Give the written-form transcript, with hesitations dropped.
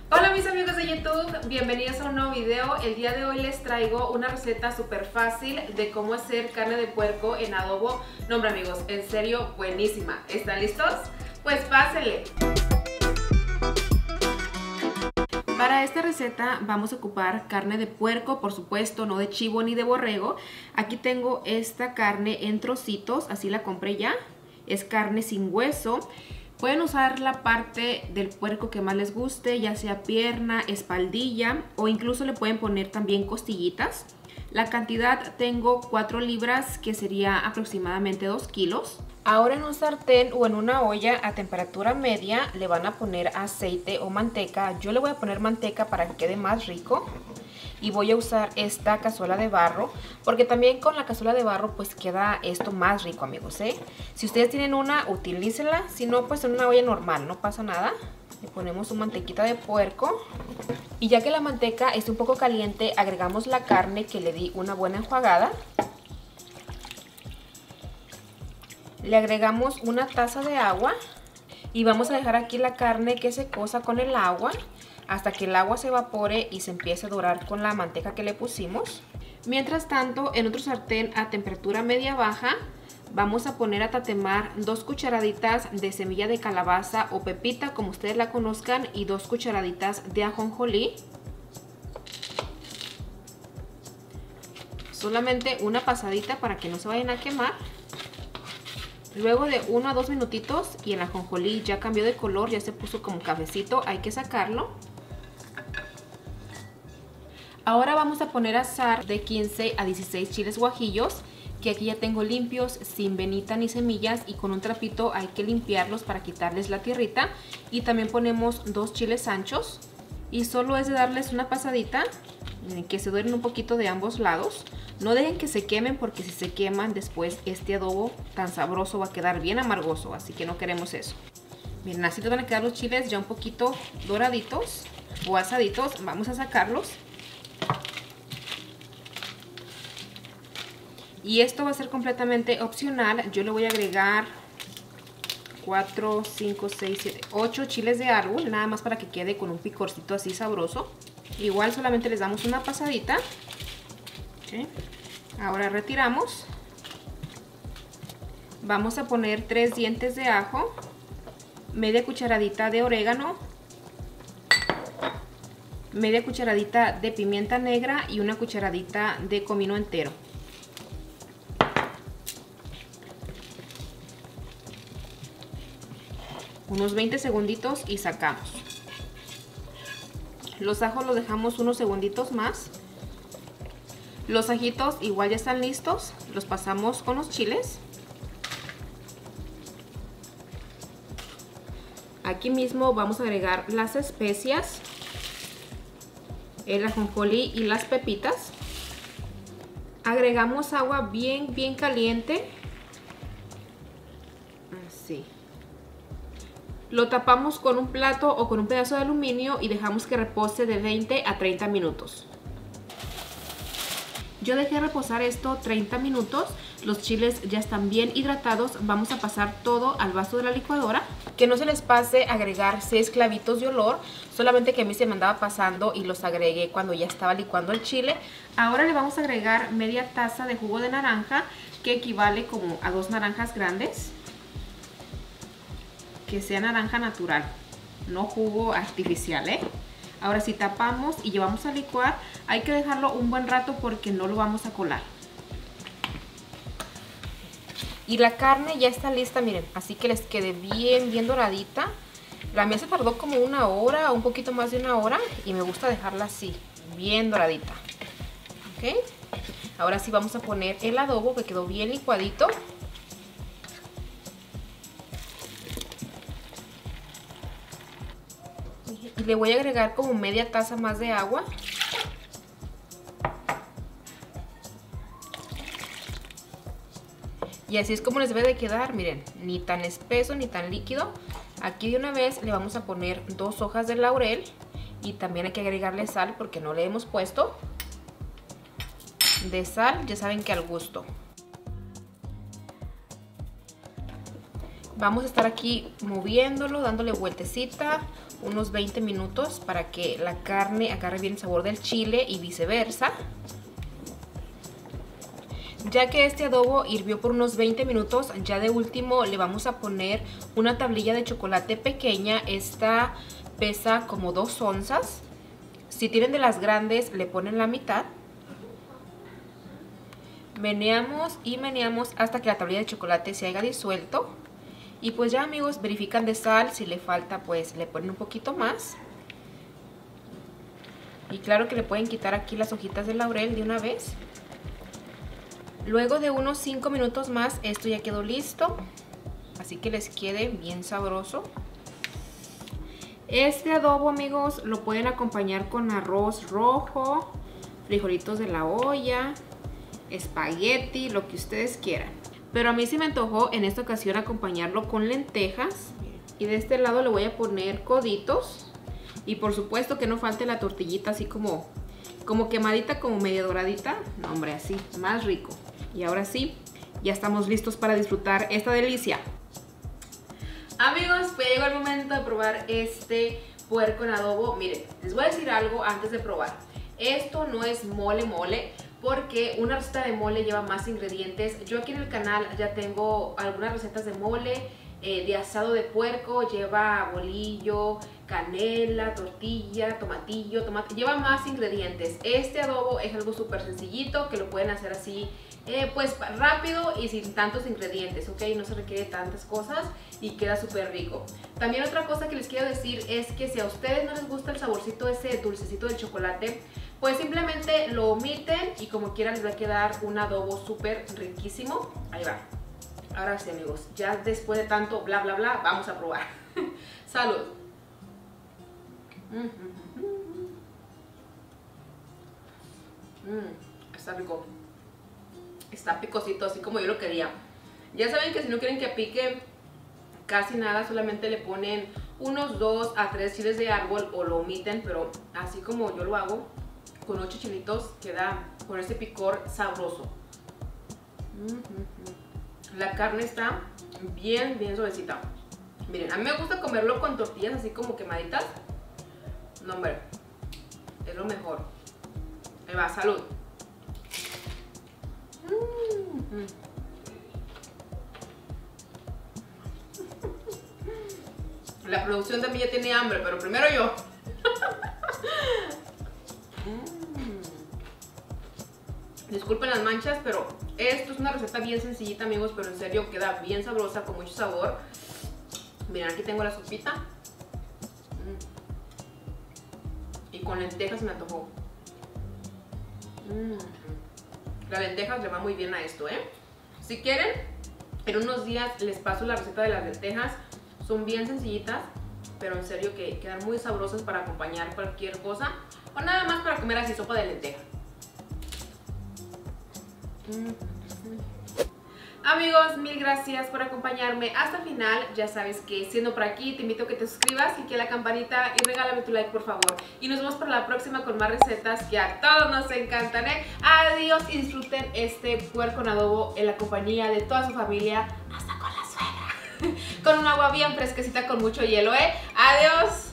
Hola mis amigos de YouTube, bienvenidos a un nuevo video. El día de hoy les traigo una receta súper fácil de cómo hacer carne de puerco en adobo. No hombre amigos, en serio buenísima. ¿Están listos? Pues pásenle. Para esta receta vamos a ocupar carne de puerco, por supuesto, no de chivo ni de borrego. Aquí tengo esta carne en trocitos, así la compré ya. Es carne sin hueso. Pueden usar la parte del puerco que más les guste, ya sea pierna, espaldilla o incluso le pueden poner también costillitas. La cantidad tengo 4 libras, que sería aproximadamente 2 kilos. Ahora en un sartén o en una olla a temperatura media le van a poner aceite o manteca. Yo le voy a poner manteca para que quede más rico. Y voy a usar esta cazuela de barro, porque también con la cazuela de barro pues queda esto más rico, amigos, ¿eh? Si ustedes tienen una, utilícenla. Si no, pues en una olla normal, no pasa nada. Le ponemos su mantequita de puerco. Y ya que la manteca esté un poco caliente, agregamos la carne que le di una buena enjuagada. Le agregamos una taza de agua. Y vamos a dejar aquí la carne que se cosa con el agua hasta que el agua se evapore y se empiece a dorar con la manteca que le pusimos. Mientras tanto, en otro sartén a temperatura media baja vamos a poner a tatemar 2 cucharaditas de semilla de calabaza o pepita, como ustedes la conozcan, y 2 cucharaditas de ajonjolí. Solamente una pasadita para que no se vayan a quemar. Luego de 1 a 2 minutitos y el ajonjolí ya cambió de color, ya se puso como cafecito, hay que sacarlo. Ahora vamos a poner a asar de 15 a 16 chiles guajillos, que aquí ya tengo limpios, sin venita ni semillas, y con un trapito hay que limpiarlos para quitarles la tierrita. Y también ponemos 2 chiles anchos y solo es de darles una pasadita, que se doren un poquito de ambos lados. No dejen que se quemen, porque si se queman después este adobo tan sabroso va a quedar bien amargoso, así que no queremos eso. Miren, así te van a quedar los chiles ya un poquito doraditos o asaditos. Vamos a sacarlos. Y esto va a ser completamente opcional. Yo le voy a agregar 4, 5, 6, 7, 8 chiles de árbol, nada más para que quede con un picorcito así sabroso. Igual solamente les damos una pasadita. ¿Okay? Ahora retiramos. Vamos a poner 3 dientes de ajo, media cucharadita de orégano, media cucharadita de pimienta negra y una cucharadita de comino entero. Unos 20 segunditos y sacamos. Los ajos los dejamos unos segunditos más. Los ajitos igual ya están listos. Los pasamos con los chiles. Aquí mismo vamos a agregar las especias, el ajonjolí y las pepitas. Agregamos agua bien caliente. Así. Lo tapamos con un plato o con un pedazo de aluminio y dejamos que repose de 20 a 30 minutos. Yo dejé reposar esto 30 minutos. Los chiles ya están bien hidratados. Vamos a pasar todo al vaso de la licuadora. Que no se les pase agregar 6 clavitos de olor. Solamente que a mí se me andaba pasando y los agregué cuando ya estaba licuando el chile. Ahora le vamos a agregar media taza de jugo de naranja, que equivale como a 2 naranjas grandes. Que sea naranja natural, no jugo artificial, ¿eh? Ahora sí tapamos y llevamos a licuar. Hay que dejarlo un buen rato porque no lo vamos a colar. Y la carne ya está lista, miren, así que les quede bien doradita. La mía se tardó como 1 hora o un poquito más de 1 hora y me gusta dejarla así, bien doradita. ¿Ok? Ahora sí vamos a poner el adobo, que quedó bien licuadito. Y le voy a agregar como media taza más de agua. Y así es como les debe de quedar, miren, ni tan espeso ni tan líquido. Aquí de una vez le vamos a poner 2 hojas de laurel y también hay que agregarle sal porque no le hemos puesto. De sal, ya saben que al gusto. Vamos a estar aquí moviéndolo, dándole vueltecita unos 20 minutos para que la carne agarre bien el sabor del chile y viceversa. Ya que este adobo hirvió por unos 20 minutos, ya de último le vamos a poner una tablilla de chocolate pequeña. Esta pesa como 2 onzas. Si tienen de las grandes, le ponen la mitad. Meneamos y meneamos hasta que la tablilla de chocolate se haya disuelto. Y pues ya, amigos, verifican de sal. Si le falta, pues le ponen un poquito más. Y claro que le pueden quitar aquí las hojitas de laurel de una vez. Luego de unos 5 minutos más, esto ya quedó listo. Así que les quede bien sabroso. Este adobo, amigos, lo pueden acompañar con arroz rojo, frijolitos de la olla, espagueti, lo que ustedes quieran. Pero a mí sí me antojó en esta ocasión acompañarlo con lentejas. Y de este lado le voy a poner coditos. Y por supuesto que no falte la tortillita así como quemadita, como medio doradita. No, hombre, así, más rico. Y ahora sí, ya estamos listos para disfrutar esta delicia. Amigos, pues llegó el momento de probar este puerco en adobo. Miren, les voy a decir algo antes de probar. Esto no es mole mole, porque una receta de mole lleva más ingredientes. Yo aquí en el canal ya tengo algunas recetas de mole, de asado de puerco. Lleva bolillo, canela, tortilla, tomatillo, tomate. Lleva más ingredientes. Este adobo es algo súper sencillito, que lo pueden hacer así pues rápido y sin tantos ingredientes, ¿ok? No se requiere tantas cosas y queda súper rico. También otra cosa que les quiero decir es que si a ustedes no les gusta el saborcito ese dulcecito del chocolate, pues simplemente lo omiten y como quieran les va a quedar un adobo súper riquísimo. Ahí va. Ahora sí, amigos, ya después de tanto bla bla bla, vamos a probar. ¡Salud! Está rico. Está picosito, así como yo lo quería. Ya saben que si no quieren que pique casi nada, solamente le ponen unos 2 a 3 chiles de árbol o lo omiten, pero así como yo lo hago, con 8 chilitos, queda con ese picor sabroso. La carne está bien suavecita. Miren, a mí me gusta comerlo con tortillas así como quemaditas. No, hombre, es lo mejor. Ahí va, salud. La producción también ya tiene hambre, pero primero yo. Disculpen las manchas, pero esto es una receta bien sencillita, amigos, pero en serio queda bien sabrosa, con mucho sabor. Miren, aquí tengo la sopita. Y con lentejas me antojó. Las lentejas le va muy bien a esto, ¿eh? Si quieren, en unos días les paso la receta de las lentejas. Son bien sencillitas, pero en serio que quedan muy sabrosas para acompañar cualquier cosa. O nada más para comer así sopa de lenteja. Amigos, mil gracias por acompañarme hasta el final. Ya sabes que siendo por aquí te invito a que te suscribas y que la campanita y regálame tu like, por favor. Y nos vemos para la próxima con más recetas que a todos nos encantan, ¿eh? Adiós y disfruten este puerco en adobo en la compañía de toda su familia, hasta con la suegra. Con un agua bien fresquecita con mucho hielo, ¿eh? Adiós.